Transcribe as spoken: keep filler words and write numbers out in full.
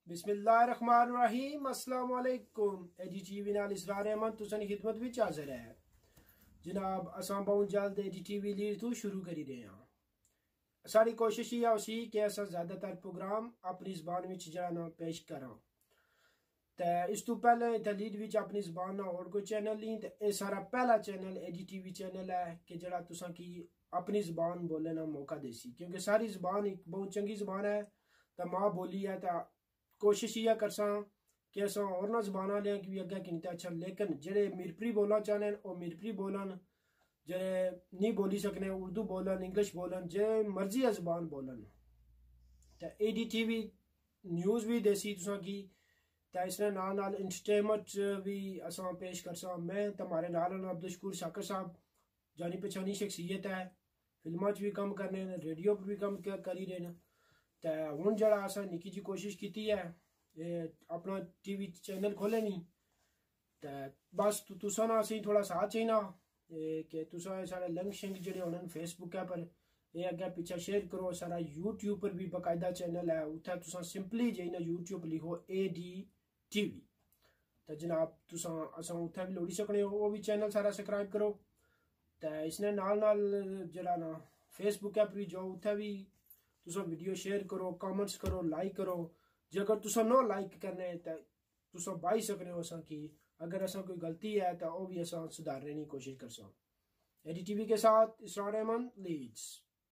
बिस्मिल्लाहिर्रहमानिर्रहीम अस्सलाम वालेकुम। एजी टीवी नाल इसरार अहमद तुसां खिदमत विच हाजिर है जनाब। असां बहुत जल्द एजी टीवी लीड तो शुरू करी रहे हैं। सारी कोशिश ये उसी कि असां ज़्यादातर प्रोग्राम अपनी ज़बान विच जरा ना पेश करां। ते इस तो पहले इत्थे लीड विच अपनी ज़बान ना और कोई चैनल नहीं, ते ये सारा पहला चैनल एजी टीवी चैनल है कि जरा तुसां की अपनी ज़बान बोलने का मौका देसी, क्योंकि सारी ज़बान एक बहुत चंगी ज़बान है, तो माँ बोली है। तो कोशिश यह करसा कि अस और ना जबाना लिया कि भी अग्गे कि अच्छा, लेकिन जेडे मिरपुरी बोलना चाहने वो मिरपुरी बोलन, जेडे नहीं बोली सकने उर्दू बोलन, इंग्लिश बोलन, जे मर्जी है जबान बोलन। तो एडी टीवी न्यूज़ भी देसी तुसा की, तो इसने नाल नाल इंटरटेनमेंट भी असा पेश करसा। मैं तुम्हारे नाल अब्दुल शाकर साहब जानी पहचानी शख्सियत है, फिल्मों भी कम करने, रेडियो पर भी कम करी रहे। तो हूँ जरा असा निकी जी कोशिश की है अपना टीवी चैनल खोले नहीं, तो बस तुसा ना असी थोड़ा साथ चाहिए कि तुसा सारे लिंक शिंक जोड़े होने फेसबुक है पर ये अगर पीछे शेयर करो। सारा यूट्यूब पर भी बाकायदा चैनल है, उत्थे तुसा सिंपली जी ना यूट्यूब लिखो ए डी टीवी, तो जनाब तुसा असा उत्थे भी लोड़ी सकने हो, वो भी चैनल सारा सब्सक्राइब करो। तो इसने नाल नाल जरा ना फेसबुक ऐप भी जाओ, उत्थे भी तुसा वीडियो शेयर करो, कमेंट्स करो, लाइक करो। जे अगर तुसा नो लाइक करने तो तुसा बाई सकने हो असा की, अगर असा कोई गलती है तो वो भी असा सुधारने की कोशिश कर सो। एडी टीवी के साथ इसरार अहमद, लीड्स।